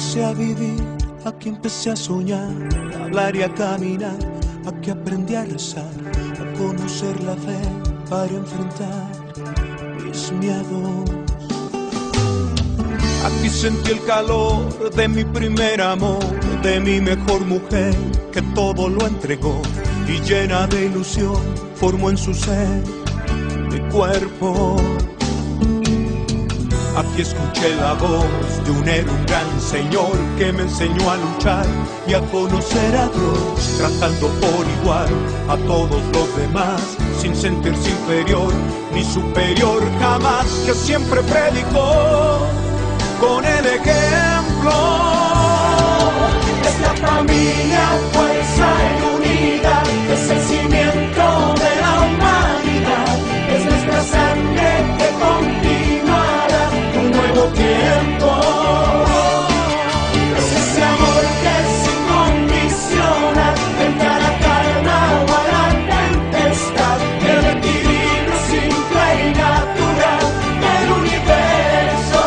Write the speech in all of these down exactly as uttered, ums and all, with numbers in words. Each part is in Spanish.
empecé a vivir, aquí empecé a soñar, a hablar y a caminar, aquí aprendí a rezar, a conocer la fe para enfrentar mis miedos. Aquí sentí el calor de mi primer amor, de mi mejor mujer, que todo lo entregó y llena de ilusión formó en su ser mi cuerpo. Aquí escuché la voz de un héroe, un gran señor que me enseñó a luchar y a conocer a Dios, tratando por igual a todos los demás, sin sentirse inferior ni superior jamás, que siempre predicó con el ejemplo. Es la familia, fuerza y unidad, es el cimiento de la humanidad, es nuestra sangre que continuará un nuevo tiempo. Es ese amor que es incondicional, en cada calma o a la tempestad, el equilibrio simple y natural del universo.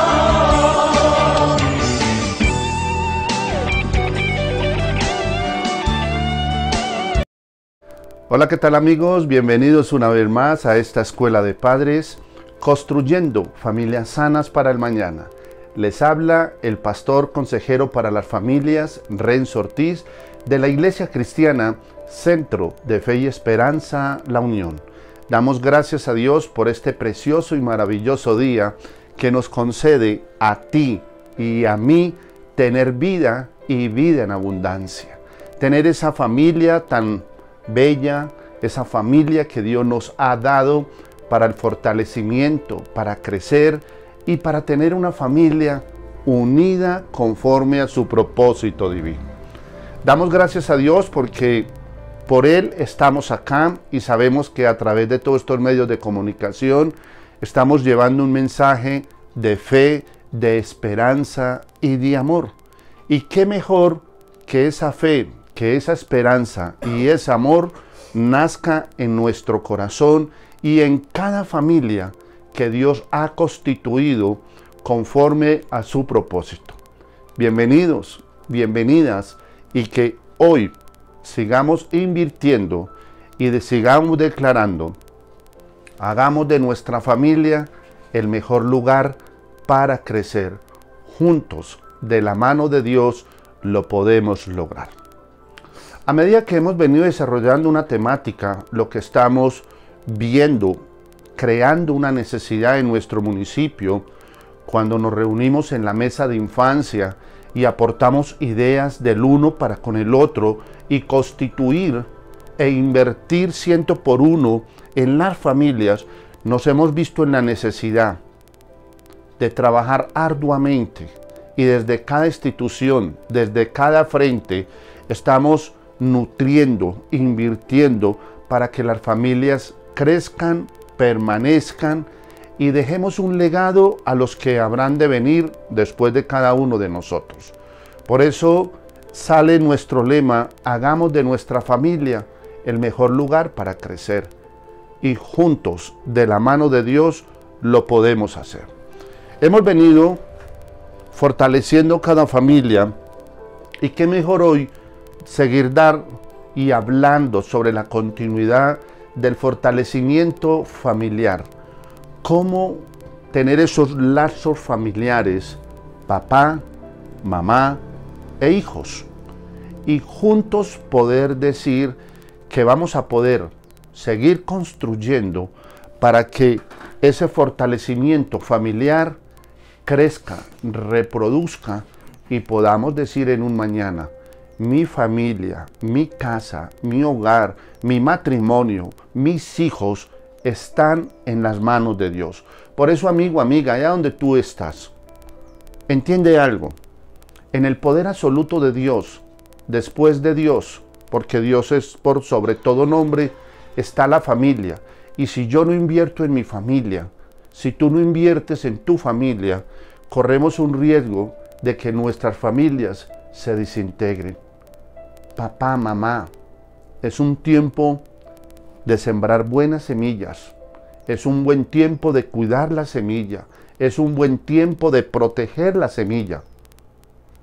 Hola, ¿qué tal amigos? Bienvenidos una vez más a esta escuela de padres, construyendo familias sanas para el mañana. Les habla el pastor consejero para las familias, Renzo Ortiz, de la Iglesia Cristiana Centro de Fe y Esperanza, La Unión. Damos gracias a Dios por este precioso y maravilloso día que nos concede a ti y a mí tener vida y vida en abundancia. Tener esa familia tan bella, esa familia que Dios nos ha dado para el fortalecimiento, para crecer y para tener una familia unida conforme a su propósito divino. Damos gracias a Dios porque por Él estamos acá y sabemos que a través de todos estos medios de comunicación estamos llevando un mensaje de fe, de esperanza y de amor. Y qué mejor que esa fe, que esa esperanza y ese amor nazca en nuestro corazón y en cada familia que Dios ha constituido conforme a su propósito. Bienvenidos, bienvenidas, y que hoy sigamos invirtiendo y de, sigamos declarando, hagamos de nuestra familia el mejor lugar para crecer. Juntos, de la mano de Dios, lo podemos lograr. A medida que hemos venido desarrollando una temática, lo que estamos viendo, creando una necesidad en nuestro municipio, cuando nos reunimos en la mesa de infancia y aportamos ideas del uno para con el otro y constituir e invertir ciento por uno en las familias, nos hemos visto en la necesidad de trabajar arduamente y desde cada institución, desde cada frente, estamos nutriendo, invirtiendo para que las familias crezcan, permanezcan y dejemos un legado a los que habrán de venir después de cada uno de nosotros. Por eso sale nuestro lema: hagamos de nuestra familia el mejor lugar para crecer, y juntos, de la mano de Dios, lo podemos hacer. Hemos venido fortaleciendo cada familia, y qué mejor hoy seguir dar y hablando sobre la continuidad del fortalecimiento familiar. Cómo tener esos lazos familiares, papá, mamá e hijos. Y juntos poder decir que vamos a poder seguir construyendo para que ese fortalecimiento familiar crezca, reproduzca y podamos decir en un mañana: mi familia, mi casa, mi hogar, mi matrimonio, mis hijos están en las manos de Dios. Por eso, amigo, amiga, allá donde tú estás, entiende algo. En el poder absoluto de Dios, después de Dios, porque Dios es por sobre todo nombre, está la familia. Y si yo no invierto en mi familia, si tú no inviertes en tu familia, corremos un riesgo de que nuestras familias se desintegren. Papá, mamá, es un tiempo de sembrar buenas semillas, es un buen tiempo de cuidar la semilla, es un buen tiempo de proteger la semilla.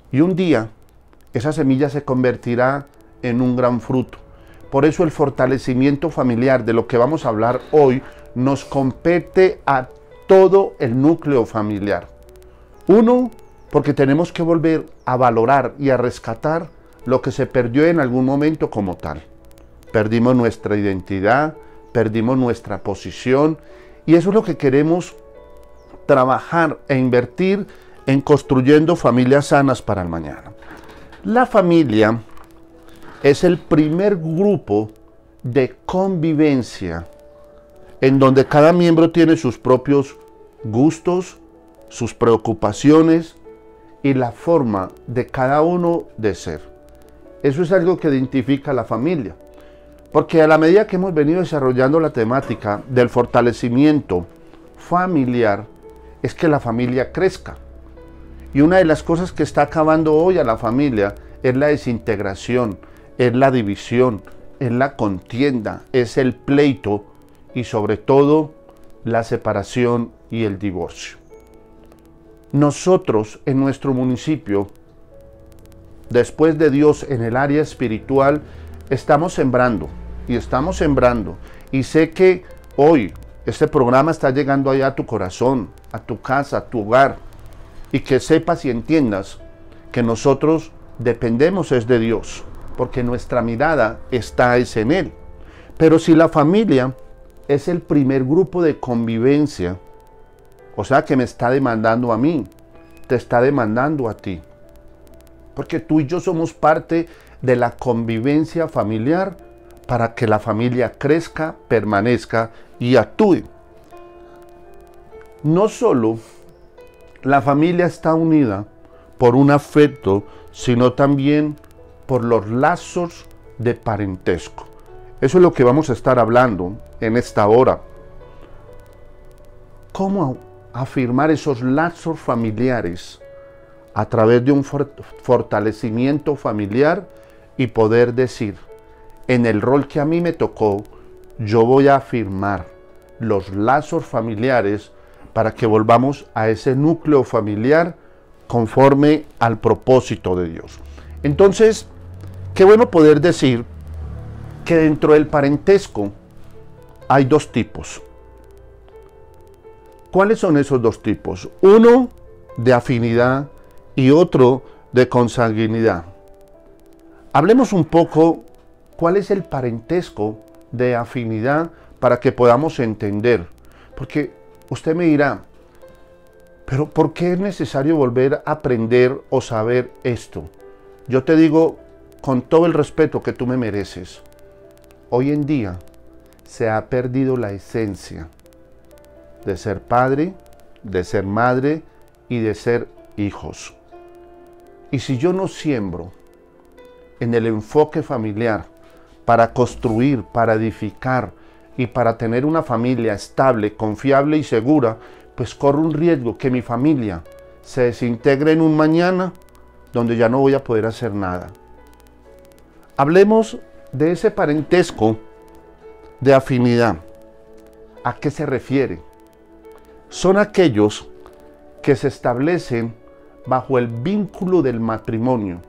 Y un día esa semilla se convertirá en un gran fruto. Por eso el fortalecimiento familiar, de lo que vamos a hablar hoy, nos compete a todo el núcleo familiar. Uno, porque tenemos que volver a valorar y a rescatar lo que se perdió en algún momento como tal. Perdimos nuestra identidad, perdimos nuestra posición, y eso es lo que queremos trabajar e invertir en construyendo familias sanas para el mañana. La familia es el primer grupo de convivencia en donde cada miembro tiene sus propios gustos, sus preocupaciones y la forma de cada uno de ser. Eso es algo que identifica a la familia, porque a la medida que hemos venido desarrollando la temática del fortalecimiento familiar, es que la familia crezca. Y una de las cosas que está acabando hoy a la familia es la desintegración, es la división, es la contienda, es el pleito y sobre todo la separación y el divorcio. Nosotros en nuestro municipio, después de Dios en el área espiritual, estamos sembrando y estamos sembrando. Y sé que hoy este programa está llegando allá a tu corazón, a tu casa, a tu hogar, y que sepas y entiendas que nosotros dependemos es de Dios, porque nuestra mirada está es en Él. Pero si la familia es el primer grupo de convivencia, o sea que me está demandando a mí, te está demandando a ti, porque tú y yo somos parte de la convivencia familiar para que la familia crezca, permanezca y actúe. No solo la familia está unida por un afecto, sino también por los lazos de parentesco. Eso es lo que vamos a estar hablando en esta hora. ¿Cómo afirmar esos lazos familiares a través de un fortalecimiento familiar y poder decir, en el rol que a mí me tocó, yo voy a afirmar los lazos familiares para que volvamos a ese núcleo familiar conforme al propósito de Dios? Entonces, qué bueno poder decir que dentro del parentesco hay dos tipos. ¿Cuáles son esos dos tipos? Uno de afinidad y otro de consanguinidad. Hablemos un poco cuál es el parentesco de afinidad para que podamos entender. Porque usted me dirá, pero ¿por qué es necesario volver a aprender o saber esto? Yo te digo con todo el respeto que tú me mereces. Hoy en día se ha perdido la esencia de ser padre, de ser madre y de ser hijos. Y si yo no siembro en el enfoque familiar para construir, para edificar y para tener una familia estable, confiable y segura, pues corro un riesgo que mi familia se desintegre en un mañana donde ya no voy a poder hacer nada. Hablemos de ese parentesco de afinidad. ¿A qué se refiere? Son aquellos que se establecen bajo el vínculo del matrimonio.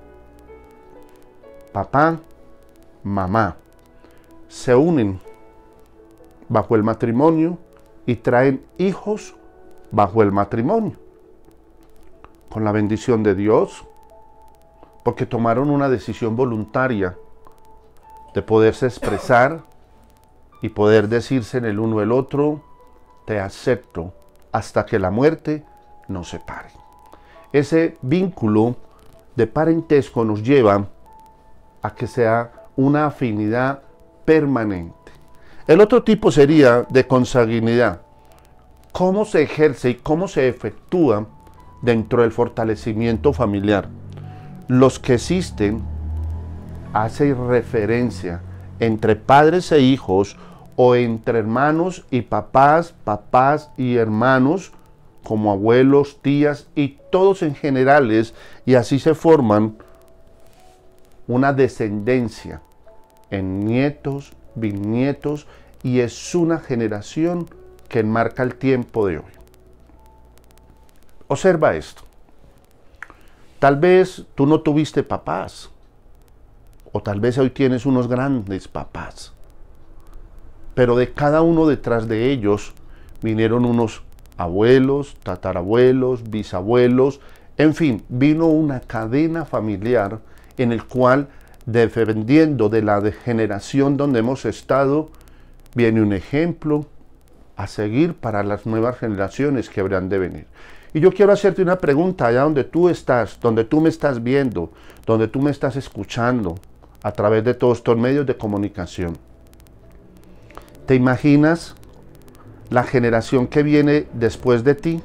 Papá, mamá, se unen bajo el matrimonio y traen hijos bajo el matrimonio, con la bendición de Dios, porque tomaron una decisión voluntaria de poderse expresar y poder decirse en el uno el otro, te acepto hasta que la muerte nos separe. Ese vínculo de parentesco nos lleva a que sea una afinidad permanente. El otro tipo sería de consanguinidad. ¿Cómo se ejerce y cómo se efectúa dentro del fortalecimiento familiar? Los que existen hace referencia entre padres e hijos o entre hermanos y papás, papás y hermanos, como abuelos, tías y todos en generales, y así se forman una descendencia en nietos, bisnietos, y es una generación que enmarca el tiempo de hoy. Observa esto. Tal vez tú no tuviste papás, o tal vez hoy tienes unos grandes papás, pero de cada uno detrás de ellos vinieron unos abuelos, tatarabuelos, bisabuelos, en fin, vino una cadena familiar en el cual, dependiendo de la generación donde hemos estado, viene un ejemplo a seguir para las nuevas generaciones que habrán de venir. Y yo quiero hacerte una pregunta allá donde tú estás, donde tú me estás viendo, donde tú me estás escuchando, a través de todos estos medios de comunicación. ¿Te imaginas la generación que viene después de ti?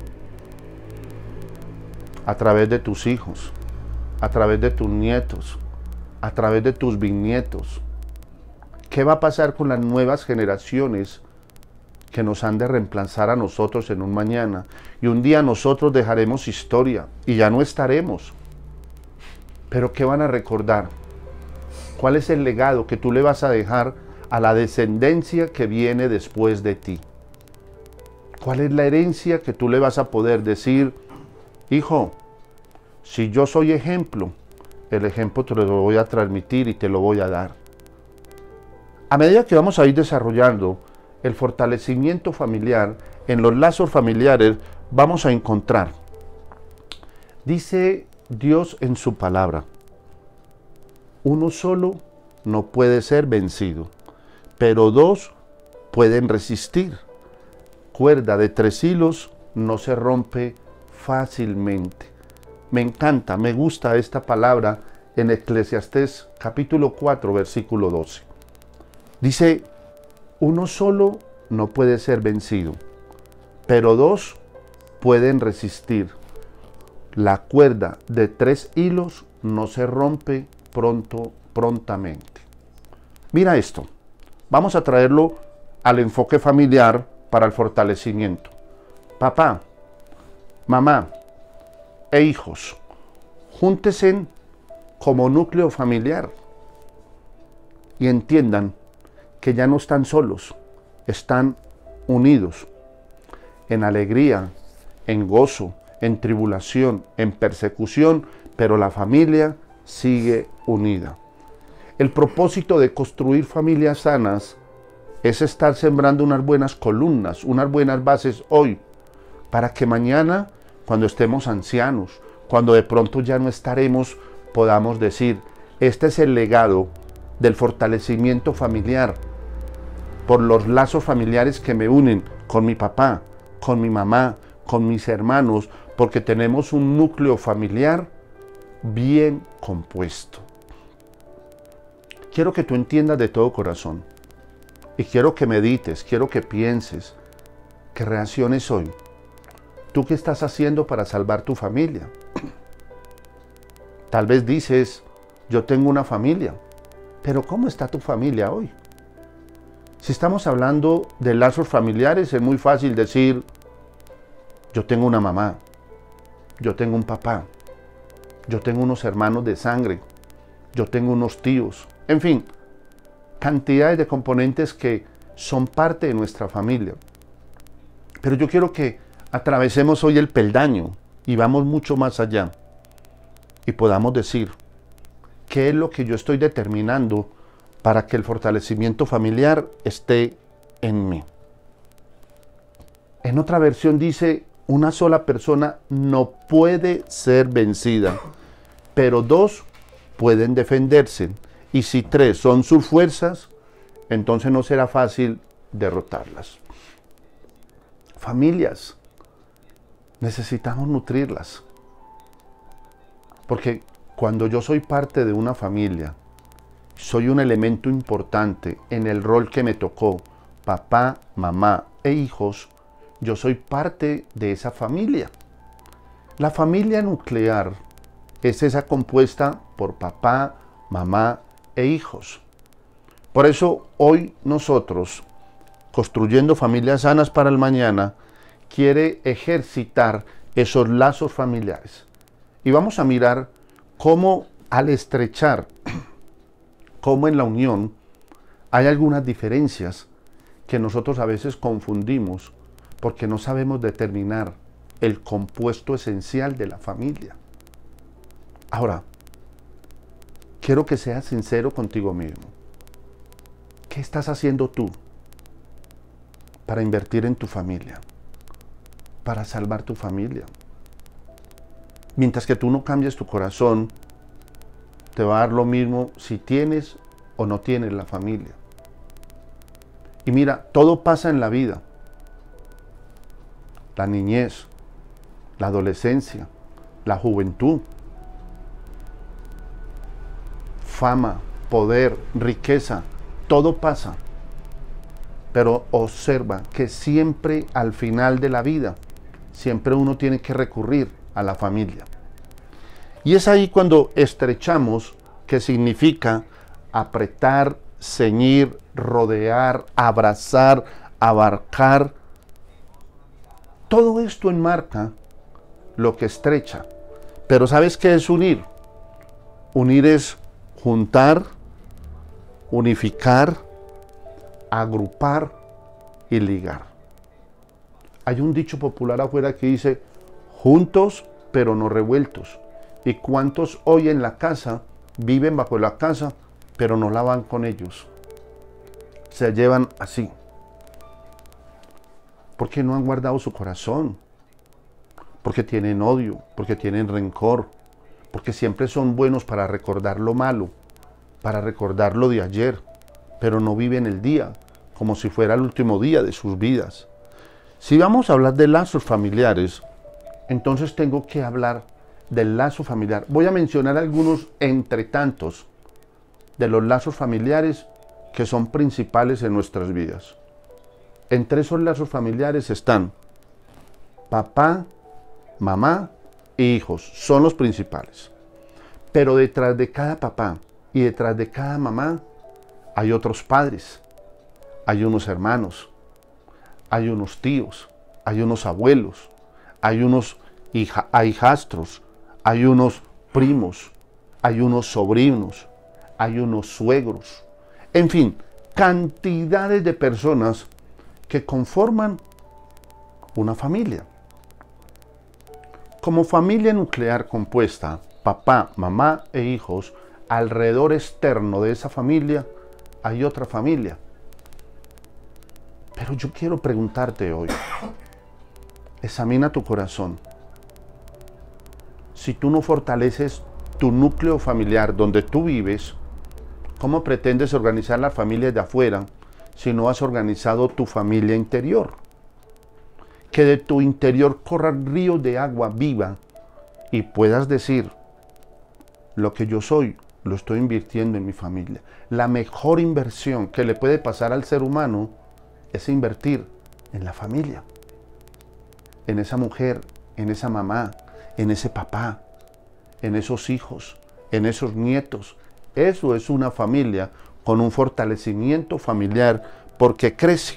A través de tus hijos, a través de tus nietos, a través de tus bisnietos. ¿Qué va a pasar con las nuevas generaciones que nos han de reemplazar a nosotros en un mañana? Y un día nosotros dejaremos historia y ya no estaremos. Pero ¿qué van a recordar? ¿Cuál es el legado que tú le vas a dejar a la descendencia que viene después de ti? ¿Cuál es la herencia que tú le vas a poder decir? Hijo, si yo soy ejemplo, el ejemplo te lo voy a transmitir y te lo voy a dar. A medida que vamos a ir desarrollando el fortalecimiento familiar, en los lazos familiares vamos a encontrar, dice Dios en su palabra, uno solo no puede ser vencido, pero dos pueden resistir. Cuerda de tres hilos no se rompe fácilmente. Me encanta, me gusta esta palabra en Eclesiastés capítulo cuatro, versículo doce. Dice, uno solo no puede ser vencido, pero dos pueden resistir. La cuerda de tres hilos no se rompe pronto, prontamente. Mira esto, vamos a traerlo al enfoque familiar para el fortalecimiento. Papá, mamá e hijos, júntense como núcleo familiar y entiendan que ya no están solos, están unidos en alegría, en gozo, en tribulación, en persecución, pero la familia sigue unida. El propósito de construir familias sanas es estar sembrando unas buenas columnas, unas buenas bases hoy, para que mañana, cuando estemos ancianos, cuando de pronto ya no estaremos, podamos decir, este es el legado del fortalecimiento familiar, por los lazos familiares que me unen con mi papá, con mi mamá, con mis hermanos, porque tenemos un núcleo familiar bien compuesto. Quiero que tú entiendas de todo corazón y quiero que medites, quiero que pienses, que reacciones hoy. ¿Tú qué estás haciendo para salvar tu familia? Tal vez dices, yo tengo una familia, pero ¿cómo está tu familia hoy? Si estamos hablando de lazos familiares, es muy fácil decir, yo tengo una mamá, yo tengo un papá, yo tengo unos hermanos de sangre, yo tengo unos tíos, en fin, cantidades de componentes que son parte de nuestra familia. Pero yo quiero que atravesemos hoy el peldaño y vamos mucho más allá y podamos decir, ¿qué es lo que yo estoy determinando para que el fortalecimiento familiar esté en mí? En otra versión dice, una sola persona no puede ser vencida, pero dos pueden defenderse. Y si tres son sus fuerzas, entonces no será fácil derrotarlas. Familias, necesitamos nutrirlas. Porque cuando yo soy parte de una familia, soy un elemento importante en el rol que me tocó, papá, mamá e hijos, yo soy parte de esa familia. La familia nuclear es esa compuesta por papá, mamá e hijos. Por eso hoy nosotros, construyendo familias sanas para el mañana, quiere ejercitar esos lazos familiares. Y vamos a mirar cómo al estrechar, cómo en la unión hay algunas diferencias que nosotros a veces confundimos porque no sabemos determinar el compuesto esencial de la familia. Ahora, quiero que seas sincero contigo mismo. ¿Qué estás haciendo tú para invertir en tu familia? Para salvar tu familia. Mientras que tú no cambies tu corazón, te va a dar lo mismo si tienes o no tienes la familia. Y mira, todo pasa en la vida. La niñez, la adolescencia, la juventud, fama, poder, riqueza, todo pasa. Pero observa que siempre al final de la vida, siempre uno tiene que recurrir a la familia. Y es ahí cuando estrechamos, que significa apretar, ceñir, rodear, abrazar, abarcar. Todo esto enmarca lo que estrecha. Pero ¿sabes qué es unir? Unir es juntar, unificar, agrupar y ligar. Hay un dicho popular afuera que dice, juntos pero no revueltos. ¿Y cuántos hoy en la casa viven bajo la casa pero no la van con ellos? Se llevan así. Porque no han guardado su corazón. Porque tienen odio, porque tienen rencor, porque siempre son buenos para recordar lo malo, para recordar lo de ayer, pero no viven el día como si fuera el último día de sus vidas. Si vamos a hablar de lazos familiares, entonces tengo que hablar del lazo familiar. Voy a mencionar algunos entre tantos de los lazos familiares que son principales en nuestras vidas. Entre esos lazos familiares están papá, mamá e hijos, son los principales. Pero detrás de cada papá y detrás de cada mamá hay otros padres, hay unos hermanos, hay unos tíos, hay unos abuelos, hay unos hija, hijastros, hay unos primos, hay unos sobrinos, hay unos suegros, en fin, cantidades de personas que conforman una familia. Como familia nuclear compuesta, papá, mamá e hijos, alrededor externo de esa familia hay otra familia. Pero yo quiero preguntarte hoy, examina tu corazón. Si tú no fortaleces tu núcleo familiar donde tú vives, ¿cómo pretendes organizar las familias de afuera si no has organizado tu familia interior? Que de tu interior corra río de agua viva y puedas decir, lo que yo soy, lo estoy invirtiendo en mi familia. La mejor inversión que le puede pasar al ser humano es invertir en la familia, en esa mujer, en esa mamá, en ese papá, en esos hijos, en esos nietos. Eso es una familia con un fortalecimiento familiar porque crece.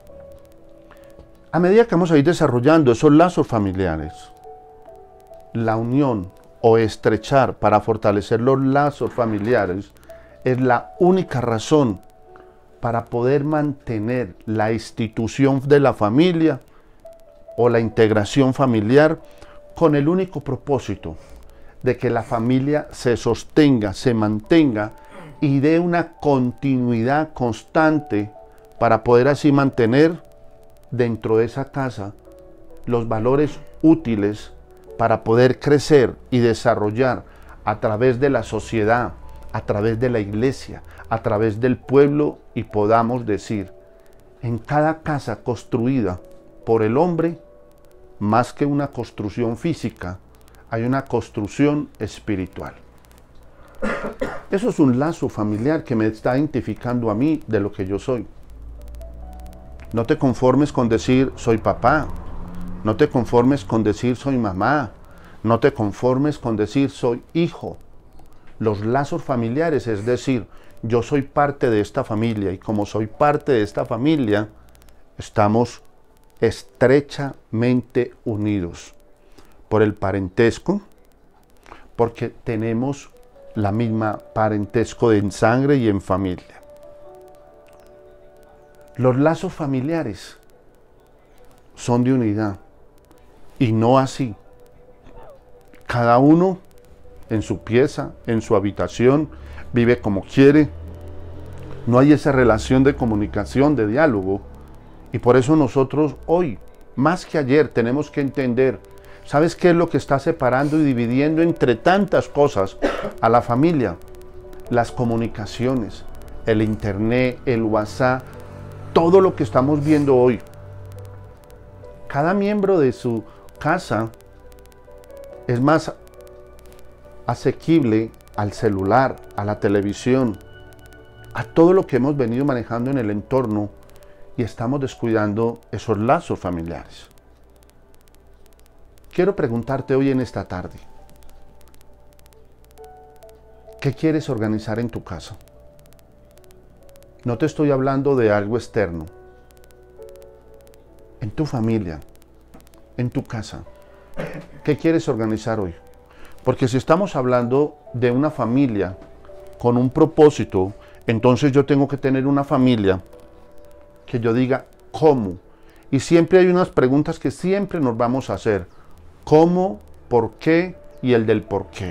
A medida que vamos a ir desarrollando esos lazos familiares, la unión o estrechar para fortalecer los lazos familiares es la única razón para poder mantener la institución de la familia o la integración familiar con el único propósito de que la familia se sostenga, se mantenga y dé una continuidad constante para poder así mantener dentro de esa casa los valores útiles para poder crecer y desarrollar a través de la sociedad, a través de la iglesia, a través del pueblo y podamos decir, en cada casa construida por el hombre, más que una construcción física, hay una construcción espiritual. Eso es un lazo familiar que me está identificando a mí de lo que yo soy. No te conformes con decir soy papá, no te conformes con decir soy mamá, no te conformes con decir soy hijo. Los lazos familiares, es decir, yo soy parte de esta familia y como soy parte de esta familia, estamos estrechamente unidos por el parentesco, porque tenemos la misma parentesco en sangre y en familia. Los lazos familiares son de unidad y no así. Cada uno en su pieza, en su habitación, vive como quiere. No hay esa relación de comunicación, de diálogo. Y por eso nosotros hoy, más que ayer, tenemos que entender, ¿sabes qué es lo que está separando y dividiendo entre tantas cosas a la familia? Las comunicaciones, el internet, el WhatsApp, todo lo que estamos viendo hoy. Cada miembro de su casa es más asequible al celular, a la televisión, a todo lo que hemos venido manejando en el entorno, y estamos descuidando esos lazos familiares. Quiero preguntarte hoy en esta tarde, ¿qué quieres organizar en tu casa? No te estoy hablando de algo externo. En tu familia, en tu casa, ¿qué quieres organizar hoy? Porque si estamos hablando de una familia con un propósito, entonces yo tengo que tener una familia que yo diga cómo. Y siempre hay unas preguntas que siempre nos vamos a hacer. ¿Cómo? ¿Por qué? Y el del por qué.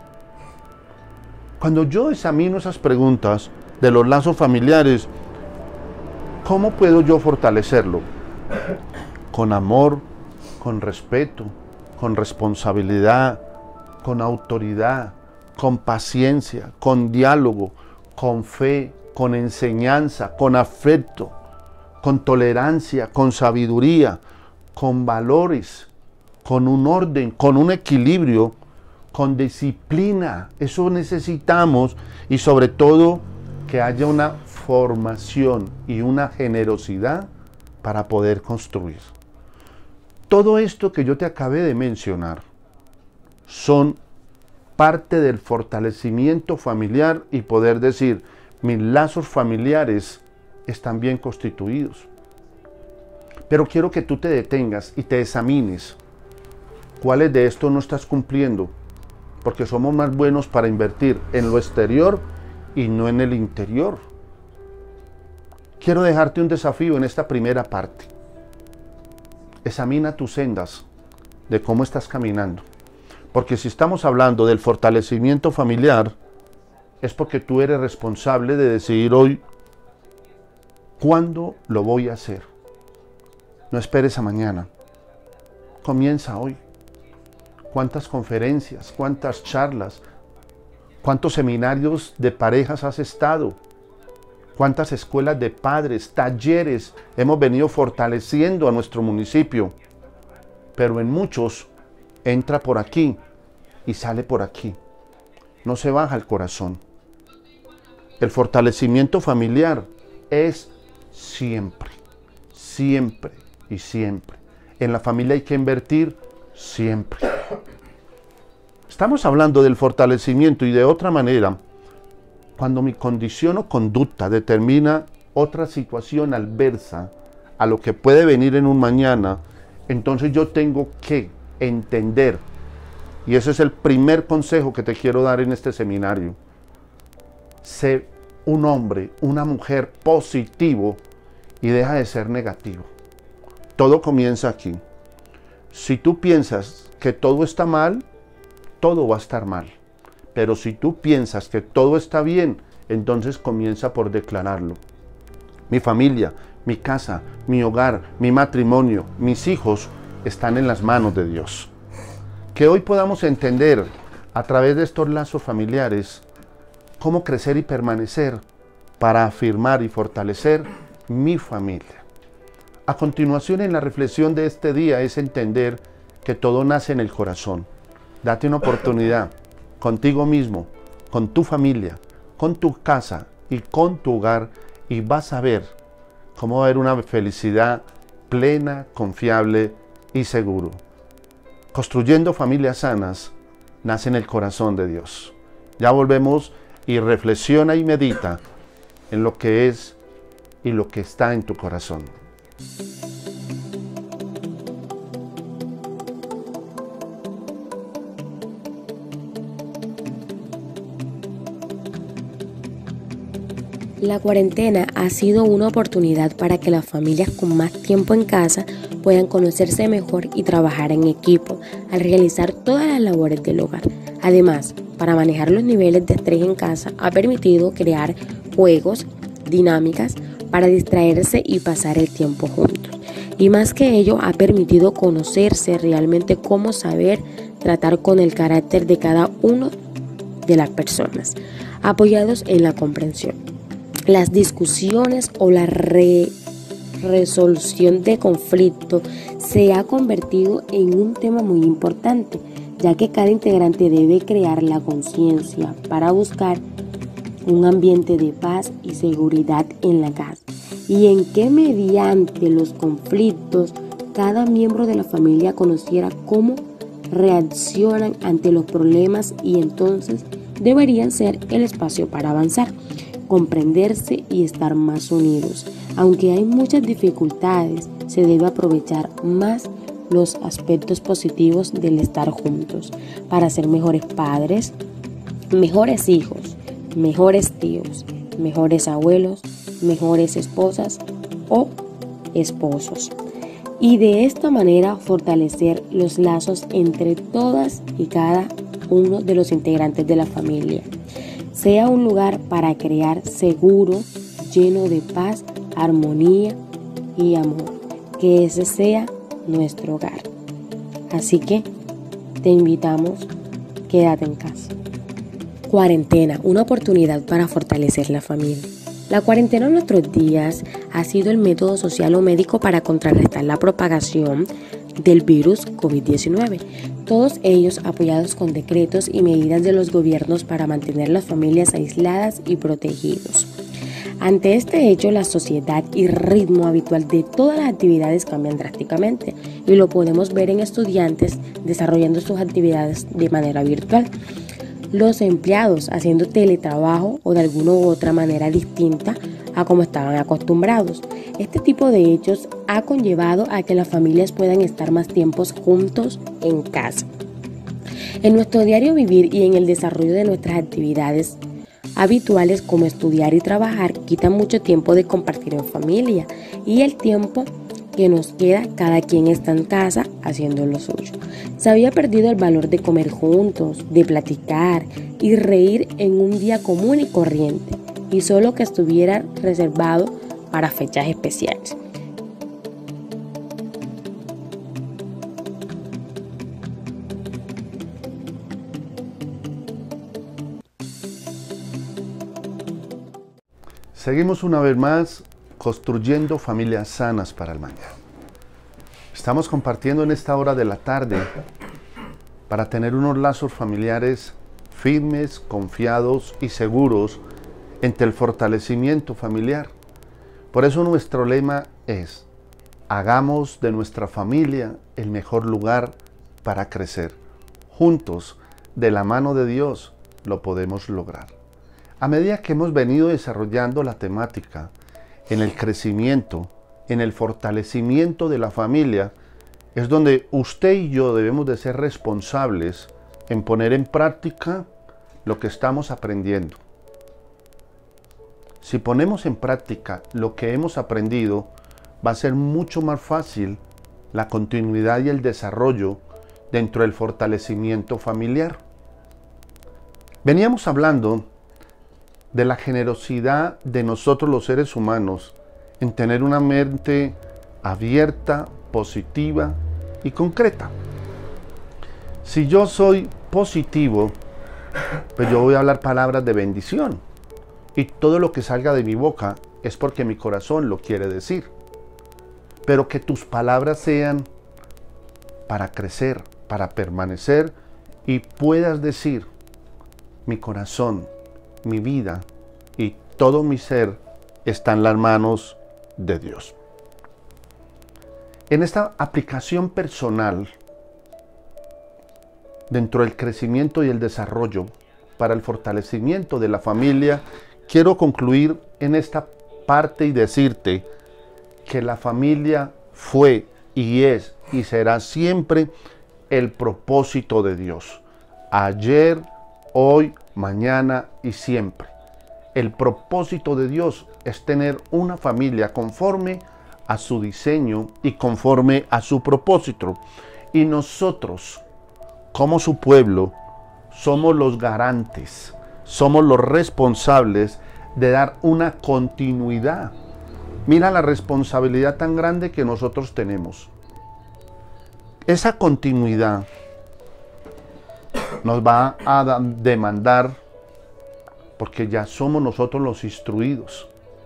Cuando yo examino esas preguntas de los lazos familiares, ¿cómo puedo yo fortalecerlo? Con amor, con respeto, con responsabilidad, con autoridad, con paciencia, con diálogo, con fe, con enseñanza, con afecto, con tolerancia, con sabiduría, con valores, con un orden, con un equilibrio, con disciplina. Eso necesitamos, y sobre todo que haya una formación y una generosidad para poder construir. Todo esto que yo te acabé de mencionar son parte del fortalecimiento familiar y poder decir, mis lazos familiares están bien constituidos. Pero quiero que tú te detengas y te examines cuáles de estos no estás cumpliendo, porque somos más buenos para invertir en lo exterior y no en el interior. Quiero dejarte un desafío en esta primera parte. Examina tus sendas de cómo estás caminando. Porque si estamos hablando del fortalecimiento familiar, es porque tú eres responsable de decidir hoy cuándo lo voy a hacer. No esperes a mañana. Comienza hoy. ¿Cuántas conferencias, cuántas charlas, cuántos seminarios de parejas has estado? ¿Cuántas escuelas de padres, talleres hemos venido fortaleciendo a nuestro municipio? Pero en muchos entra por aquí y sale por aquí. No se baja el corazón. El fortalecimiento familiar es siempre, siempre y siempre. En la familia hay que invertir siempre. Estamos hablando del fortalecimiento, y de otra manera, cuando mi condición o conducta determina otra situación adversa a lo que puede venir en un mañana, entonces yo tengo que entender, y ese es el primer consejo que te quiero dar en este seminario: sé un hombre, una mujer positivo y deja de ser negativo. Todo comienza aquí. Si tú piensas que todo está mal, todo va a estar mal. Pero si tú piensas que todo está bien, entonces comienza por declararlo. Mi familia, mi casa, mi hogar, mi matrimonio, mis hijos están en las manos de Dios. Que hoy podamos entender a través de estos lazos familiares cómo crecer y permanecer para afirmar y fortalecer mi familia. A continuación, en la reflexión de este día es entender que todo nace en el corazón. Date una oportunidad contigo mismo, con tu familia, con tu casa y con tu hogar, y vas a ver cómo va a haber una felicidad plena, confiable y seguro. Construyendo familias sanas nace en el corazón de Dios. Ya volvemos, y reflexiona y medita en lo que es y lo que está en tu corazón. La cuarentena ha sido una oportunidad para que las familias con más tiempo en casa puedan conocerse mejor y trabajar en equipo al realizar todas las labores del hogar. Además, para manejar los niveles de estrés en casa ha permitido crear juegos, dinámicas para distraerse y pasar el tiempo juntos. Y más que ello, ha permitido conocerse realmente cómo saber tratar con el carácter de cada uno de las personas, apoyados en la comprensión. Las discusiones o la re resolución de conflictos se ha convertido en un tema muy importante, ya que cada integrante debe crear la conciencia para buscar un ambiente de paz y seguridad en la casa, y en que mediante los conflictos cada miembro de la familia conociera cómo reaccionan ante los problemas y entonces deberían ser el espacio para avanzar, comprenderse y estar más unidos. Aunque hay muchas dificultades, se debe aprovechar más los aspectos positivos del estar juntos para ser mejores padres, mejores hijos, mejores tíos, mejores abuelos, mejores esposas o esposos. Y de esta manera fortalecer los lazos entre todas y cada uno de los integrantes de la familia. Sea un lugar para crear seguro, lleno de paz, armonía y amor. Que ese sea nuestro hogar. Así que te invitamos, quédate en casa. Cuarentena, una oportunidad para fortalecer la familia. La cuarentena en nuestros días ha sido el método social o médico para contrarrestar la propagación del virus COVID diecinueve. Todos ellos apoyados con decretos y medidas de los gobiernos para mantener las familias aisladas y protegidos. Ante este hecho, la sociedad y ritmo habitual de todas las actividades cambian drásticamente y lo podemos ver en estudiantes desarrollando sus actividades de manera virtual, los empleados haciendo teletrabajo o de alguna u otra manera distinta a como estaban acostumbrados. Este tipo de hechos ha conllevado a que las familias puedan estar más tiempos juntos en casa. En nuestro diario vivir y en el desarrollo de nuestras actividades habituales como estudiar y trabajar quitan mucho tiempo de compartir en familia y el tiempo que nos queda cada quien está en casa haciendo lo suyo. Se había perdido el valor de comer juntos, de platicar y reír en un día común y corriente y solo que estuviera reservado para fechas especiales. Seguimos una vez más construyendo familias sanas para el mañana. Estamos compartiendo en esta hora de la tarde para tener unos lazos familiares firmes, confiados y seguros entre el fortalecimiento familiar. Por eso nuestro lema es: hagamos de nuestra familia el mejor lugar para crecer. Juntos, de la mano de Dios, lo podemos lograr. A medida que hemos venido desarrollando la temática en el crecimiento, en el fortalecimiento de la familia, es donde usted y yo debemos de ser responsables en poner en práctica lo que estamos aprendiendo. Si ponemos en práctica lo que hemos aprendido, va a ser mucho más fácil la continuidad y el desarrollo dentro del fortalecimiento familiar. Veníamos hablando de la generosidad de nosotros los seres humanos en tener una mente abierta, positiva y concreta. Si yo soy positivo, pues yo voy a hablar palabras de bendición y todo lo que salga de mi boca es porque mi corazón lo quiere decir. Pero que tus palabras sean para crecer, para permanecer y puedas decir: mi corazón, mi vida y todo mi ser está en las manos de Dios. En esta aplicación personal, dentro del crecimiento y el desarrollo para el fortalecimiento de la familia, quiero concluir en esta parte y decirte que la familia fue y es y será siempre el propósito de Dios. Ayer, hoy, mañana y siempre. El propósito de Dios es tener una familia conforme a su diseño y conforme a su propósito. Y nosotros, como su pueblo, somos los garantes, somos los responsables de dar una continuidad. Mira la responsabilidad tan grande que nosotros tenemos. Esa continuidad nos va a demandar, porque ya somos nosotros los instruidos.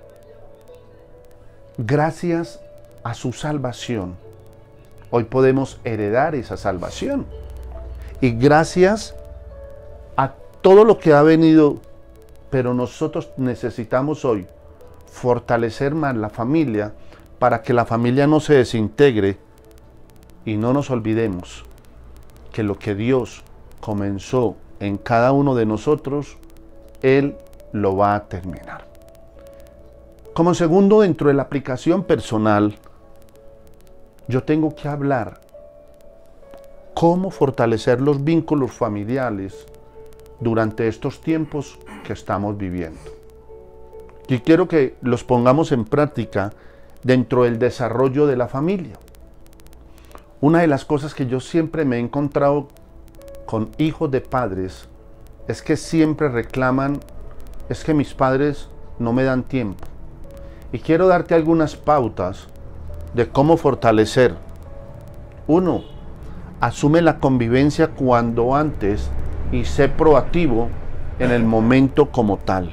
Gracias a su salvación, hoy podemos heredar esa salvación. Y gracias a todo lo que ha venido, pero nosotros necesitamos hoy fortalecer más la familia para que la familia no se desintegre y no nos olvidemos que lo que Dios comenzó en cada uno de nosotros, Él lo va a terminar. Como segundo, dentro de la aplicación personal, yo tengo que hablar cómo fortalecer los vínculos familiares durante estos tiempos que estamos viviendo. Y quiero que los pongamos en práctica dentro del desarrollo de la familia. Una de las cosas que yo siempre me he encontrado con hijos de padres es que siempre reclaman, es que mis padres no me dan tiempo. Y quiero darte algunas pautas de cómo fortalecer. Uno, asume la convivencia cuando antes y sé proactivo en el momento como tal.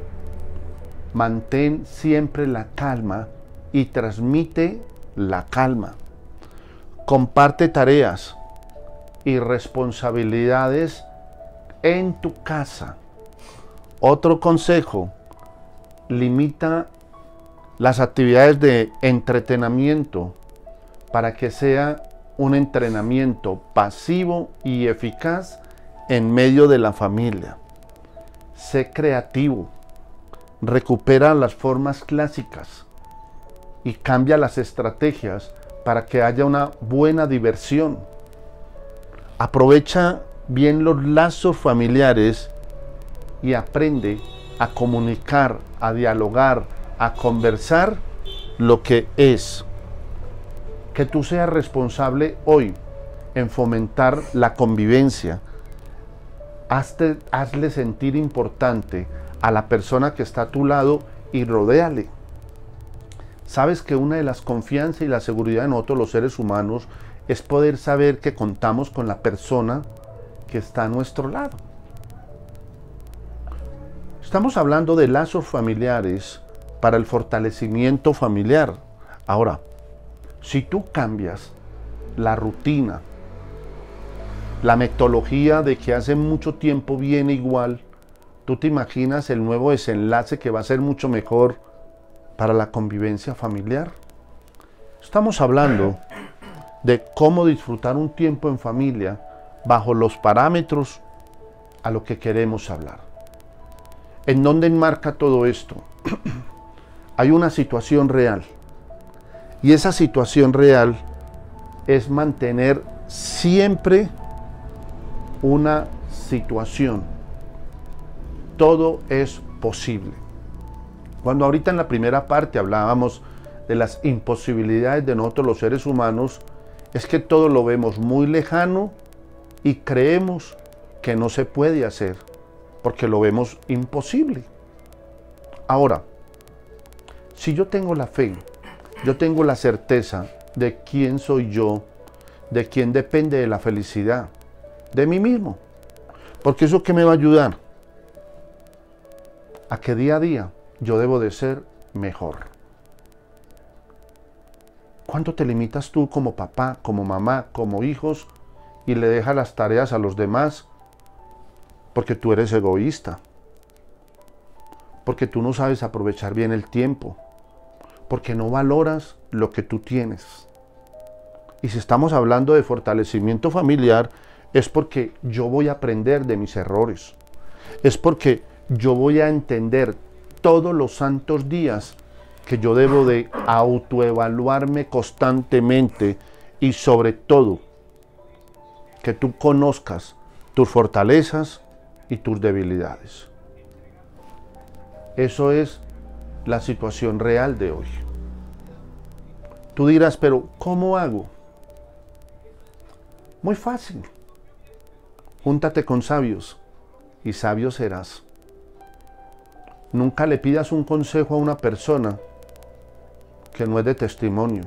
Mantén siempre la calma y transmite la calma. Comparte tareas y responsabilidades en tu casa. Otro consejo, limita las actividades de entretenimiento para que sea un entrenamiento pasivo y eficaz en medio de la familia. Sé creativo, recupera las formas clásicas y cambia las estrategias para que haya una buena diversión. Aprovecha bien los lazos familiares y aprende a comunicar, a dialogar, a conversar lo que es. Que tú seas responsable hoy en fomentar la convivencia. Hazte, hazle sentir importante a la persona que está a tu lado y rodéale. Sabes que una de las confianzas y la seguridad de nosotros los seres humanos es poder saber que contamos con la persona que está a nuestro lado. Estamos hablando de lazos familiares para el fortalecimiento familiar. Ahora, si tú cambias la rutina, la metodología de que hace mucho tiempo viene igual, tú te imaginas el nuevo desenlace que va a ser mucho mejor para la convivencia familiar. Estamos hablando de cómo disfrutar un tiempo en familia bajo los parámetros a lo que queremos hablar. ¿En dónde enmarca todo esto? Hay una situación real. Y esa situación real es mantener siempre una situación. Todo es posible. Cuando ahorita en la primera parte hablábamos de las imposibilidades de nosotros los seres humanos, es que todo lo vemos muy lejano y creemos que no se puede hacer, porque lo vemos imposible. Ahora, si yo tengo la fe, yo tengo la certeza de quién soy yo, de quién depende de la felicidad, de mí mismo. Porque eso que me va a ayudar a que día a día yo debo de ser mejor. ¿Cuánto te limitas tú como papá, como mamá, como hijos y le dejas las tareas a los demás? Porque tú eres egoísta. Porque tú no sabes aprovechar bien el tiempo. Porque no valoras lo que tú tienes. Y si estamos hablando de fortalecimiento familiar, es porque yo voy a aprender de mis errores. Es porque yo voy a entender todos los santos días que yo debo de autoevaluarme constantemente y sobre todo que tú conozcas tus fortalezas y tus debilidades. Eso es la situación real de hoy. Tú dirás, pero ¿cómo hago? Muy fácil. Júntate con sabios y sabio serás. Nunca le pidas un consejo a una persona que no es de testimonio.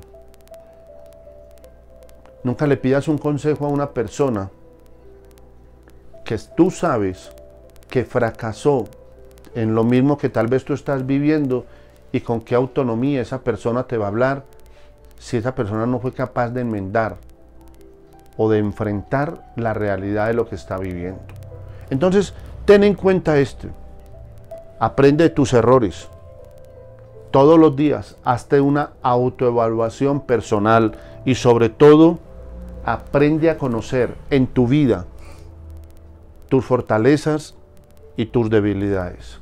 Nunca le pidas un consejo a una persona que tú sabes que fracasó en lo mismo que tal vez tú estás viviendo, y con qué autonomía esa persona te va a hablar si esa persona no fue capaz de enmendar o de enfrentar la realidad de lo que está viviendo. Entonces, ten en cuenta esto. Aprende de tus errores. Todos los días, hazte una autoevaluación personal y sobre todo, aprende a conocer en tu vida tus fortalezas y tus debilidades.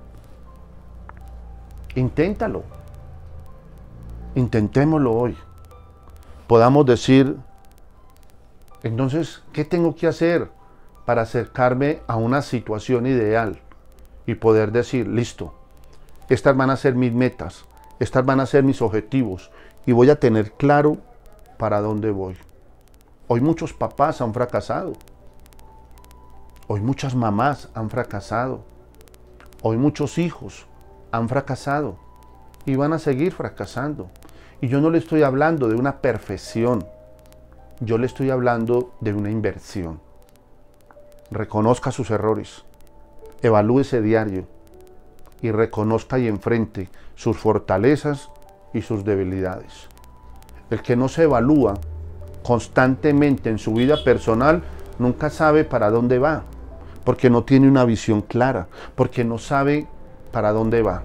Inténtalo. Intentémoslo hoy. Podamos decir, entonces, ¿qué tengo que hacer para acercarme a una situación ideal? Y poder decir, listo, estas van a ser mis metas, estas van a ser mis objetivos, y voy a tener claro para dónde voy. Hoy muchos papás han fracasado. Hoy muchas mamás han fracasado. Hoy muchos hijos han fracasado y van a seguir fracasando. Y yo no le estoy hablando de una perfección, yo le estoy hablando de una inversión. Reconozca sus errores, evalúese diario y reconozca y enfrente sus fortalezas y sus debilidades. El que no se evalúa constantemente en su vida personal nunca sabe para dónde va, porque no tiene una visión clara, porque no sabe para dónde va.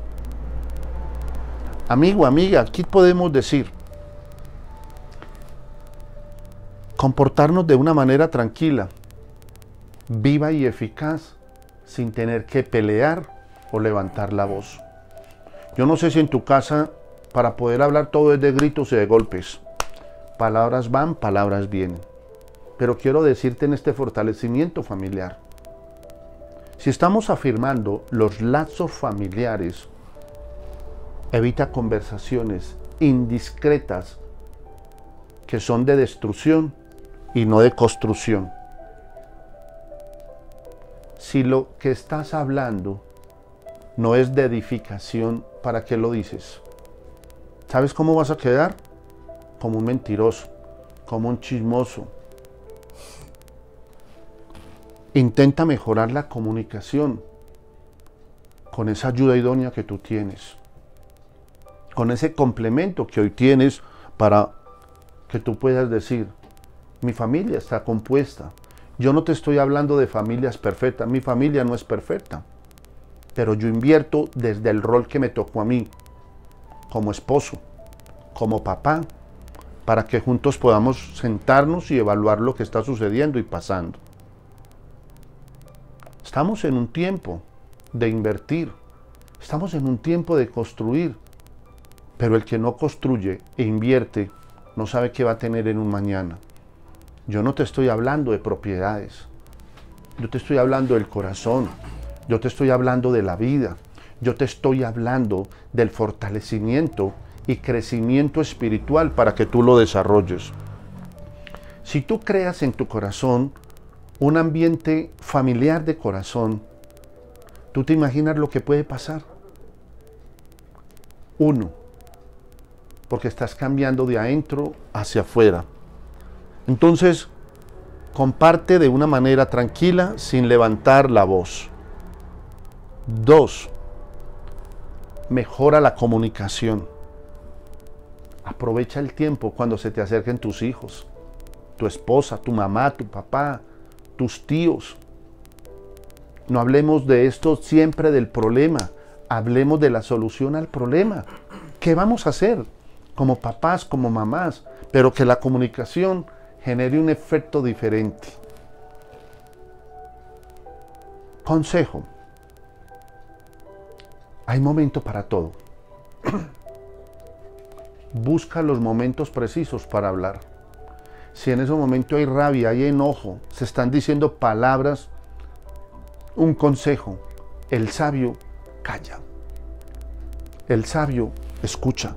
Amigo, amiga, ¿qué podemos decir? Comportarnos de una manera tranquila, viva y eficaz, sin tener que pelear o levantar la voz. Yo no sé si en tu casa, para poder hablar todo es de gritos y de golpes. Palabras van, palabras vienen. Pero quiero decirte en este fortalecimiento familiar, si estamos afirmando los lazos familiares, evita conversaciones indiscretas que son de destrucción y no de construcción. Si lo que estás hablando no es de edificación, ¿para qué lo dices? ¿Sabes cómo vas a quedar? Como un mentiroso, como un chismoso. Intenta mejorar la comunicación con esa ayuda idónea que tú tienes, con ese complemento que hoy tienes para que tú puedas decir, mi familia está compuesta. Yo no te estoy hablando de familias perfectas, mi familia no es perfecta, pero yo invierto desde el rol que me tocó a mí, como esposo, como papá, para que juntos podamos sentarnos y evaluar lo que está sucediendo y pasando. Estamos en un tiempo de invertir, estamos en un tiempo de construir, pero el que no construye e invierte no sabe qué va a tener en un mañana. Yo no te estoy hablando de propiedades, yo te estoy hablando del corazón, yo te estoy hablando de la vida, yo te estoy hablando del fortalecimiento y crecimiento espiritual para que tú lo desarrolles. Si tú creas en tu corazón un ambiente familiar de corazón, ¿tú te imaginas lo que puede pasar? Uno, porque estás cambiando de adentro hacia afuera. Entonces, comparte de una manera tranquila, sin levantar la voz. Dos, mejora la comunicación. Aprovecha el tiempo cuando se te acerquen tus hijos, tu esposa, tu mamá, tu papá, tus tíos. No hablemos de esto siempre del problema, hablemos de la solución al problema. ¿Qué vamos a hacer como papás, como mamás? Pero que la comunicación genere un efecto diferente. Consejo. Hay momento para todo. Busca los momentos precisos para hablar. Si en ese momento hay rabia, hay enojo, se están diciendo palabras, un consejo: el sabio calla. El sabio escucha.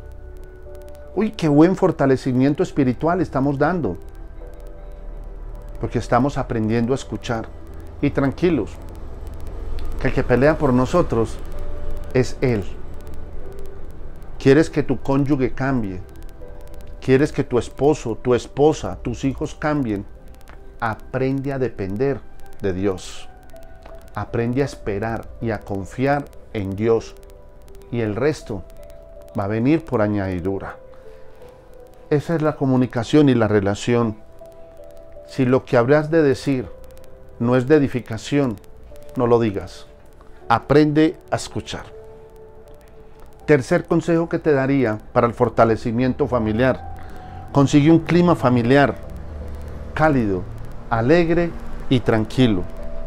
Uy, qué buen fortalecimiento espiritual estamos dando. porque estamos aprendiendo a escuchar. Y tranquilos, que el que pelea por nosotros es Él. ¿Quieres que tu cónyuge cambie? ¿Quieres que tu esposo, tu esposa, tus hijos cambien? Aprende a depender de Dios. Aprende a esperar y a confiar en Dios. Y el resto va a venir por añadidura. Esa es la comunicación y la relación. Si lo que habrás de decir no es de edificación, no lo digas. Aprende a escuchar. Tercer consejo que te daría para el fortalecimiento familiar. Consigue un clima familiar cálido, alegre y tranquilo.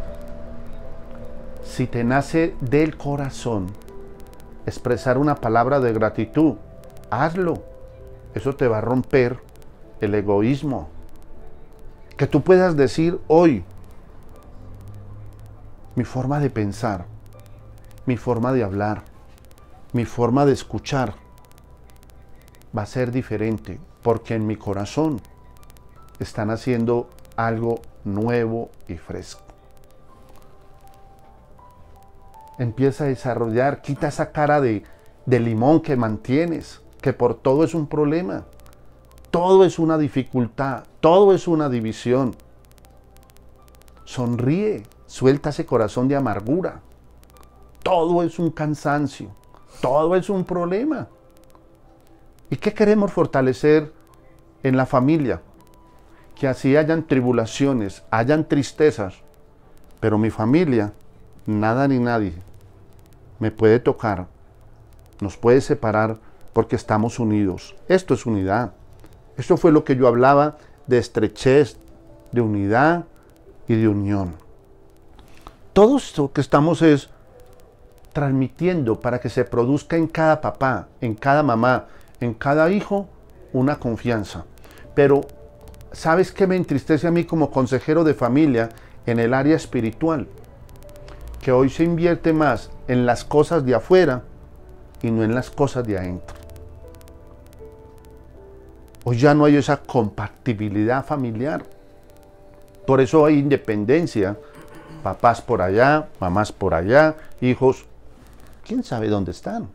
Si te nace del corazón expresar una palabra de gratitud, hazlo. Eso te va a romper el egoísmo. Que tú puedas decir hoy, mi forma de pensar, mi forma de hablar, mi forma de escuchar va a ser diferente, porque en mi corazón están haciendo algo nuevo y fresco. Empieza a desarrollar, quita esa cara de, de limón que mantienes, que por todo es un problema, todo es una dificultad, todo es una división. Sonríe, suelta ese corazón de amargura. Todo es un cansancio, todo es un problema. ¿Y qué queremos fortalecer en la familia? Que así hayan tribulaciones, hayan tristezas, pero mi familia, nada ni nadie me puede tocar, nos puede separar porque estamos unidos. Esto es unidad. Esto fue lo que yo hablaba de estrechez, de unidad y de unión. Todo esto que estamos es transmitiendo para que se produzca en cada papá, en cada mamá, en cada hijo, una confianza. Pero, ¿sabes qué me entristece a mí como consejero de familia en el área espiritual? Que hoy se invierte más en las cosas de afuera y no en las cosas de adentro. Hoy ya no hay esa compatibilidad familiar. Por eso hay independencia. Papás por allá, mamás por allá, hijos, quién sabe dónde están.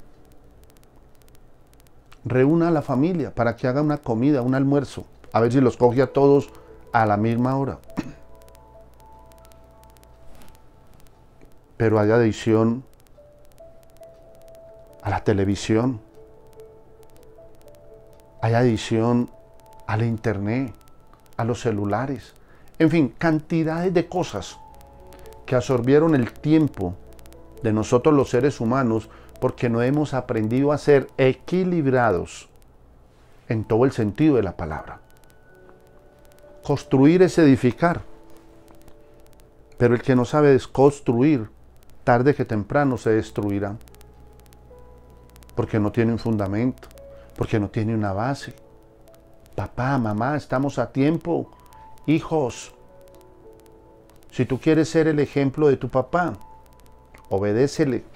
Reúna a la familia para que haga una comida, un almuerzo. A ver si los coge a todos a la misma hora. Pero hay adicción a la televisión. Hay adicción al internet, a los celulares. En fin, cantidades de cosas que absorbieron el tiempo de nosotros los seres humanos porque no hemos aprendido a ser equilibrados en todo el sentido de la palabra. Construir es edificar, pero el que no sabe desconstruir, tarde que temprano se destruirá, porque no tiene un fundamento, porque no tiene una base. Papá, mamá, estamos a tiempo. Hijos, si tú quieres ser el ejemplo de tu papá, obedécele.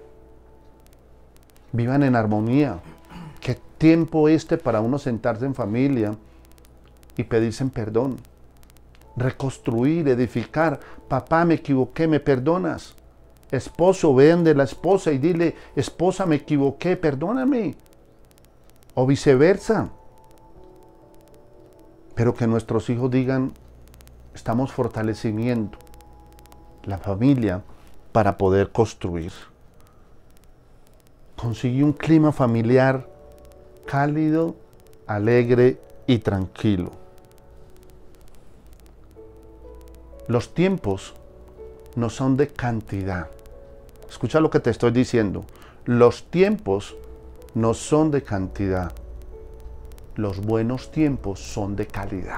Vivan en armonía. ¿Qué tiempo este para uno sentarse en familia y pedirse perdón? Reconstruir, edificar. Papá, me equivoqué, ¿me perdonas? Esposo, vean de la esposa y dile, esposa, me equivoqué, perdóname. O viceversa. Pero que nuestros hijos digan, estamos fortaleciendo la familia para poder construir. Consigue un clima familiar cálido, alegre y tranquilo. Los tiempos no son de cantidad. Escucha lo que te estoy diciendo. Los tiempos no son de cantidad. Los buenos tiempos son de calidad.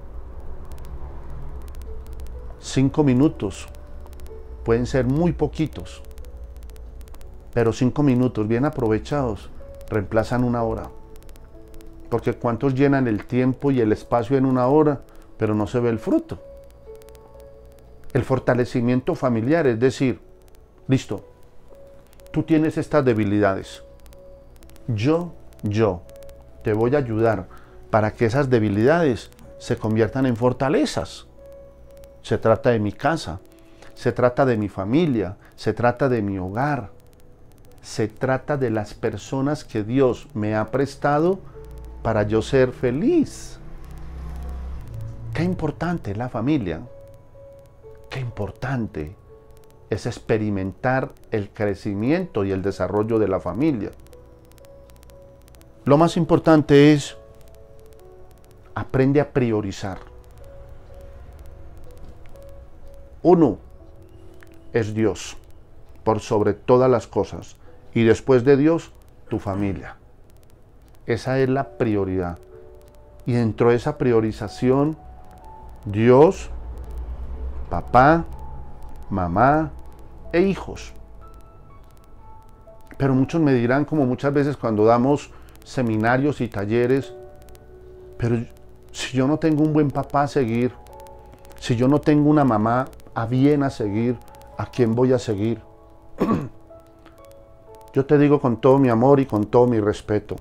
Cinco minutos pueden ser muy poquitos, pero cinco minutos bien aprovechados reemplazan una hora. Porque ¿cuántos llenan el tiempo y el espacio en una hora, pero no se ve el fruto? El fortalecimiento familiar, es decir, listo, tú tienes estas debilidades. Yo, yo, te voy a ayudar para que esas debilidades se conviertan en fortalezas. se trata de mi casa, se trata de mi familia, se trata de mi hogar, se trata de las personas que Dios me ha prestado para yo ser feliz. Qué importante es la familia, qué importante es experimentar el crecimiento y el desarrollo de la familia. Lo más importante es, aprende a priorizar. Uno es Dios, por sobre todas las cosas. Y después de Dios, tu familia. Esa es la prioridad. Y dentro de esa priorización, Dios, papá, mamá e hijos. Pero muchos me dirán, como muchas veces cuando damos seminarios y talleres, pero si yo no tengo un buen papá a seguir, si yo no tengo una mamá a bien a seguir, ¿a quién voy a seguir? Yo te digo con todo mi amor y con todo mi respeto,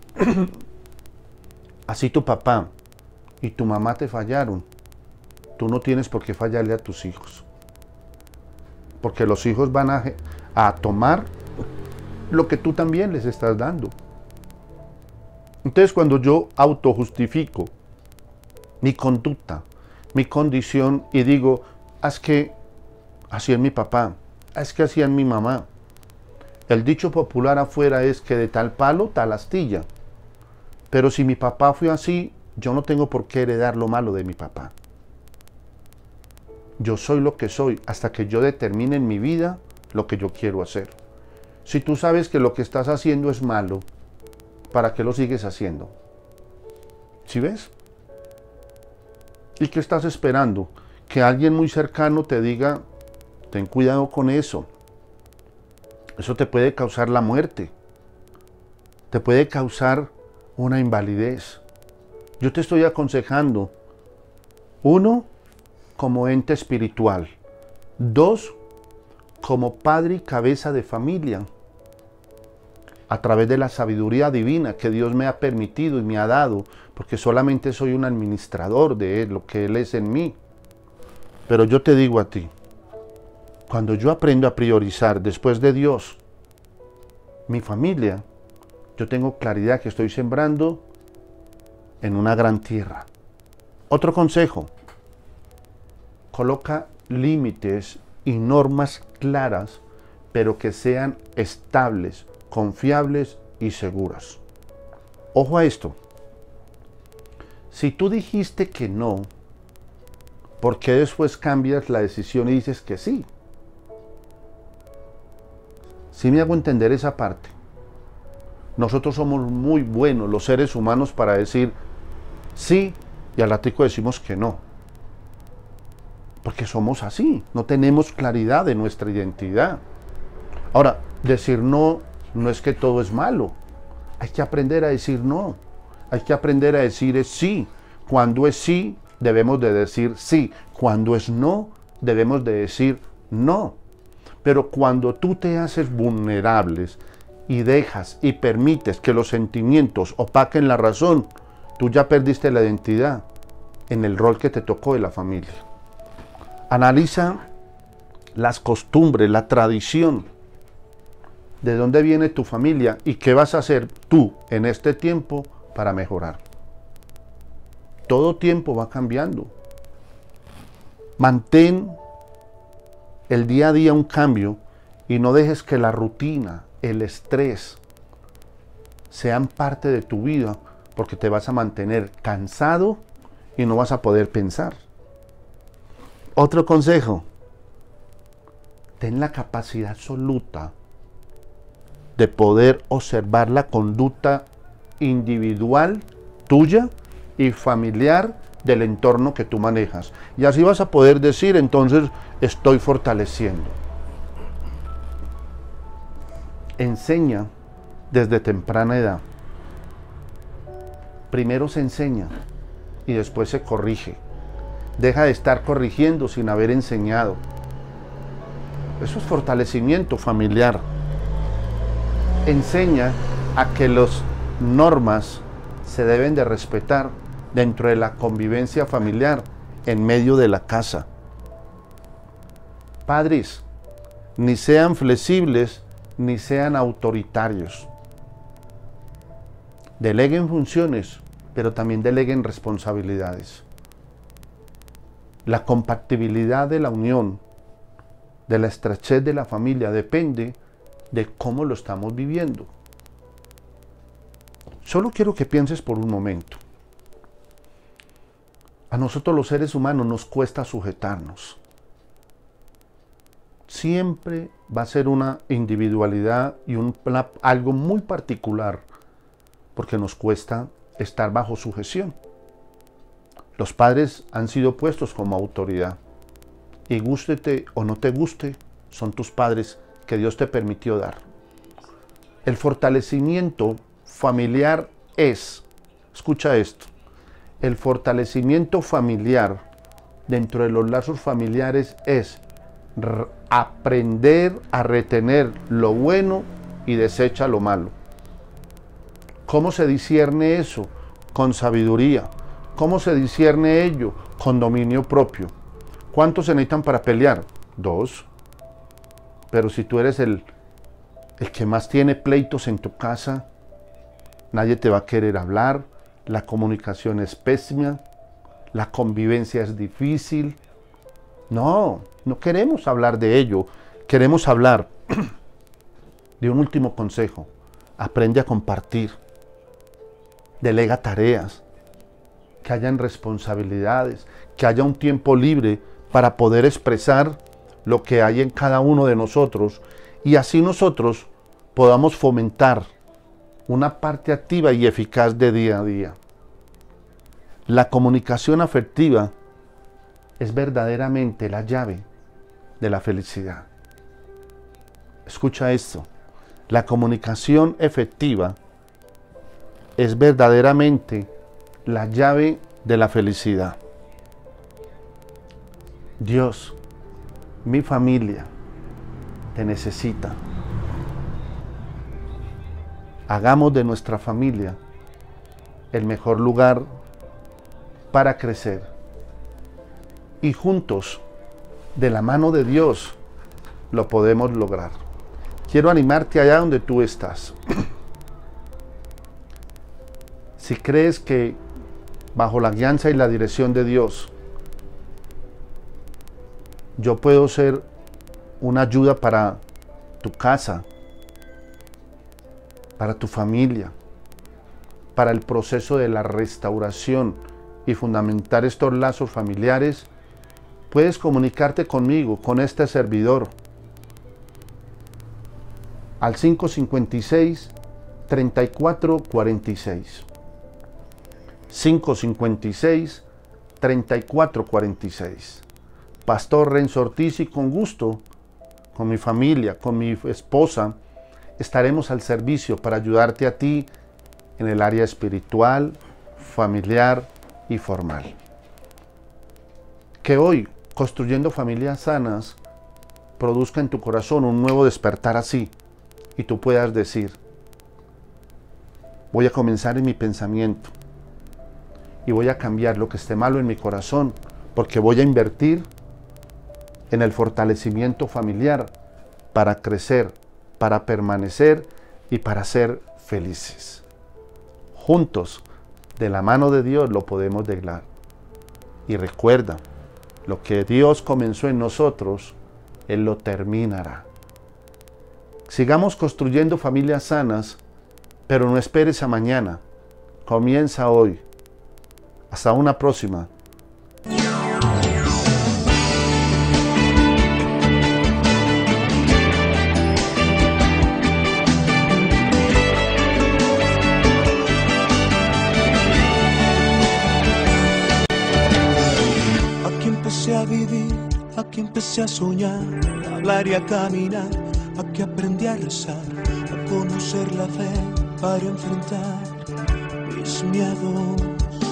así tu papá y tu mamá te fallaron, tú no tienes por qué fallarle a tus hijos, porque los hijos van a, a tomar lo que tú también les estás dando. Entonces, cuando yo autojustifico mi conducta, mi condición y digo, es que así es mi papá, es que así es mi mamá. El dicho popular afuera es que de tal palo, tal astilla. Pero si mi papá fue así, yo no tengo por qué heredar lo malo de mi papá. Yo soy lo que soy hasta que yo determine en mi vida lo que yo quiero hacer. Si tú sabes que lo que estás haciendo es malo, ¿para qué lo sigues haciendo? ¿Sí ves? ¿Y qué estás esperando? Que alguien muy cercano te diga, ten cuidado con eso. Eso te puede causar la muerte. Te puede causar una invalidez. Yo te estoy aconsejando, uno, como ente espiritual. Dos, como padre y cabeza de familia. A través de la sabiduría divina que Dios me ha permitido y me ha dado, porque solamente soy un administrador de Él, lo que Él es en mí. Pero yo te digo a ti, cuando yo aprendo a priorizar después de Dios, mi familia, yo tengo claridad que estoy sembrando en una gran tierra. Otro consejo, coloca límites y normas claras, pero que sean estables, confiables y seguras. Ojo a esto. Si tú dijiste que no, ¿por qué después cambias la decisión y dices que sí? ¿Sí me hago entender esa parte? Nosotros somos muy buenos, los seres humanos, para decir sí y al ratico decimos que no. Porque somos así, no tenemos claridad de nuestra identidad. Ahora, decir no no es que todo es malo. Hay que aprender a decir no. Hay que aprender a decir es sí. Cuando es sí, debemos de decir sí. Cuando es no, debemos de decir no. Pero cuando tú te haces vulnerables y dejas y permites que los sentimientos opaquen la razón, tú ya perdiste la identidad en el rol que te tocó de la familia. Analiza las costumbres, la tradición, de dónde viene tu familia y qué vas a hacer tú en este tiempo para mejorar. Todo tiempo va cambiando. Mantén el día a día un cambio y no dejes que la rutina, el estrés sean parte de tu vida, porque te vas a mantener cansado y no vas a poder pensar. Otro consejo, ten la capacidad absoluta de poder observar la conducta individual tuya y familiar del entorno que tú manejas. Y así vas a poder decir, entonces, estoy fortaleciendo. Enseña desde temprana edad. Primero se enseña y después se corrige. Deja de estar corrigiendo sin haber enseñado. Eso es fortalecimiento familiar. Enseña a que las normas se deben de respetar dentro de la convivencia familiar, en medio de la casa. Padres, ni sean flexibles, ni sean autoritarios. Deleguen funciones, pero también deleguen responsabilidades. La compatibilidad de la unión, de la estrechez de la familia, depende de cómo lo estamos viviendo. Solo quiero que pienses por un momento. A nosotros los seres humanos nos cuesta sujetarnos. Siempre va a ser una individualidad y un, algo muy particular, porque nos cuesta estar bajo sujeción. Los padres han sido puestos como autoridad, y gústete o no te guste, son tus padres que Dios te permitió dar. El fortalecimiento familiar es, escucha esto, el fortalecimiento familiar dentro de los lazos familiares es aprender a retener lo bueno y desecha lo malo. ¿Cómo se discierne eso? Con sabiduría. ¿Cómo se discierne ello? Con dominio propio. ¿Cuántos se necesitan para pelear? Dos. Pero si tú eres el, el que más tiene pleitos en tu casa, nadie te va a querer hablar, la comunicación es pésima, la convivencia es difícil. No, no queremos hablar de ello. Queremos hablar de un último consejo. Aprende a compartir. Delega tareas. Que hayan responsabilidades. Que haya un tiempo libre para poder expresar lo que hay en cada uno de nosotros. Y así nosotros podamos fomentar una parte activa y eficaz de día a día. La comunicación afectiva es verdaderamente la llave de la felicidad. Escucha esto. La comunicación efectiva es verdaderamente la llave de la felicidad. Dios, mi familia, te necesita. Hagamos de nuestra familia el mejor lugar para crecer. Y juntos, de la mano de Dios, lo podemos lograr. Quiero animarte allá donde tú estás. Si crees que bajo la guianza y la dirección de Dios, yo puedo ser una ayuda para tu casa, para tu familia, para el proceso de la restauración y fundamentar estos lazos familiares, puedes comunicarte conmigo, con este servidor, al cinco cincuenta y seis, treinta y cuatro cuarenta y seis. cinco cincuenta y seis, treinta y cuatro cuarenta y seis. Pastor Renzo Ortiz, y con gusto, con mi familia, con mi esposa, estaremos al servicio para ayudarte a ti en el área espiritual, familiar y formal. Que hoy, construyendo familias sanas, produzca en tu corazón un nuevo despertar así, y tú puedas decir: voy a comenzar en mi pensamiento y voy a cambiar lo que esté malo en mi corazón, porque voy a invertir en el fortalecimiento familiar para crecer, para permanecer y para ser felices. Juntos, de la mano de Dios, lo podemos lograr. Y recuerda, lo que Dios comenzó en nosotros, Él lo terminará. Sigamos construyendo familias sanas, pero no esperes a mañana. Comienza hoy. Hasta una próxima. A vivir, aquí empecé a soñar, a hablar y a caminar, aquí aprendí a rezar, a conocer la fe para enfrentar mis miedos.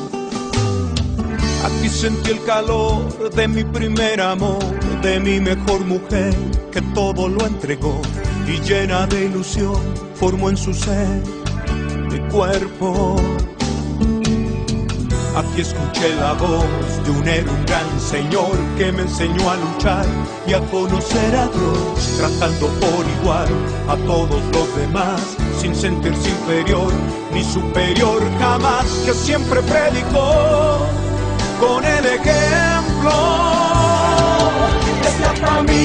Aquí sentí el calor de mi primer amor, de mi mejor mujer, que todo lo entregó y llena de ilusión formó en su ser mi cuerpo. Aquí escuché la voz de un héroe, un gran señor que me enseñó a luchar y a conocer a Dios, tratando por igual a todos los demás, sin sentirse inferior ni superior jamás, que siempre predicó con el ejemplo. Esta familia